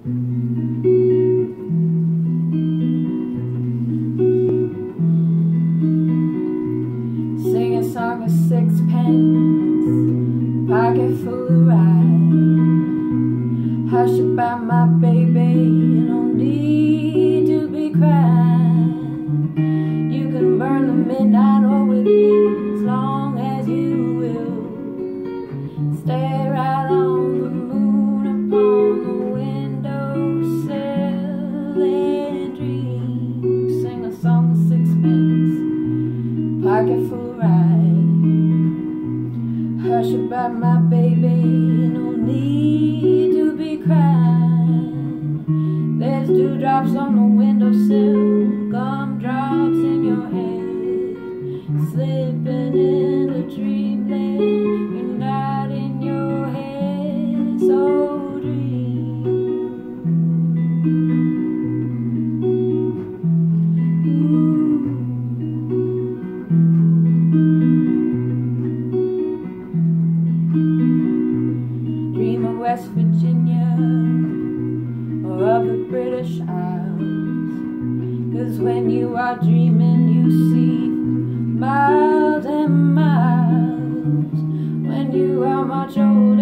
Sing a song of sixpence, pocket full of rye. Hush about my baby, you don't need to be crying. You can burn the midnight oil with me as long as you will. Stay right on the moon upon the windowsill and dream. Sing a song of sixpence, pocket full of rye. Hush about my baby, you don't need to be crying. There's dewdrops on the windowsill, gumdrops in your head, slipping into dreamland. You're not in your head, so dream. Dream of West Virginia or of the British Isles, 'cause when you are dreaming you see miles and miles. When you are much older